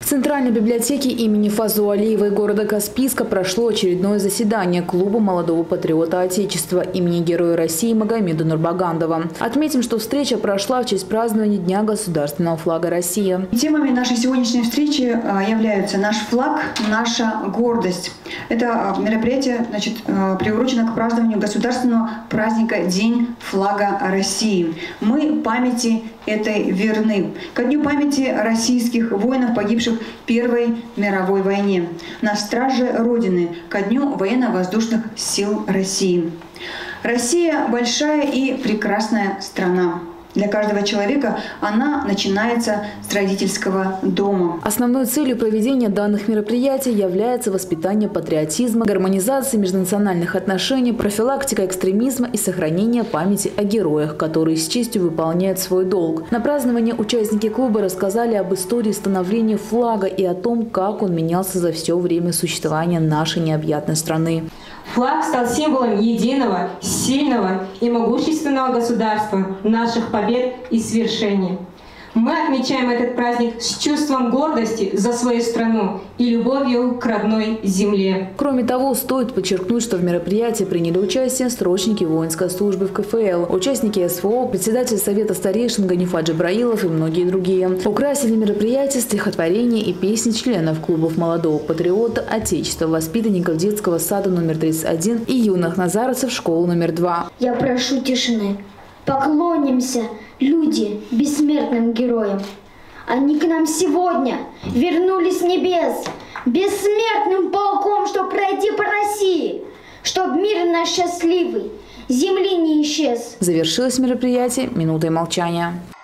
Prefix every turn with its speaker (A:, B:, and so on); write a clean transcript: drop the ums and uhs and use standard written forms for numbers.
A: В Центральной библиотеке имени Фазу Алиевой города Каспийска прошло очередное заседание клуба молодого патриота Отечества имени Героя России Магомеда Нурбагандова. Отметим, что встреча прошла в честь празднования Дня государственного флага России.
B: Темами нашей сегодняшней встречи являются наш флаг, наша гордость. Это мероприятие, приурочено к празднованию государственного праздника День флага России. Мы памяти этой верны. Ко дню памяти российских воинов, погибших в Первой мировой войне. На страже Родины. Ко дню военно-воздушных сил России. Россия – большая и прекрасная страна. Для каждого человека она начинается с родительского дома.
A: Основной целью проведения данных мероприятий является воспитание патриотизма, гармонизация межнациональных отношений, профилактика экстремизма и сохранение памяти о героях, которые с честью выполняют свой долг. На праздновании участники клуба рассказали об истории становления флага и о том, как он менялся за все время существования нашей необъятной страны.
C: Флаг стал символом единого, сильного и могущественного государства, наших побед и свершений. Мы отмечаем этот праздник с чувством гордости за свою страну и любовью к родной земле.
A: Кроме того, стоит подчеркнуть, что в мероприятии приняли участие срочники воинской службы в КФЛ, участники СВО, председатель Совета старейшин Ганифат Джабраилов и многие другие. Украсили мероприятие стихотворения и песни членов клубов молодого патриота Отечества, воспитанников детского сада номер 31 и юных назаровцев школы номер 2.
D: Я прошу тишины. Поклонимся, люди, бессмертным героям. Они к нам сегодня вернулись с небес, бессмертным полком, чтоб пройти по России, чтоб мир наш счастливый земли не исчез.
A: Завершилось мероприятие минутой молчания.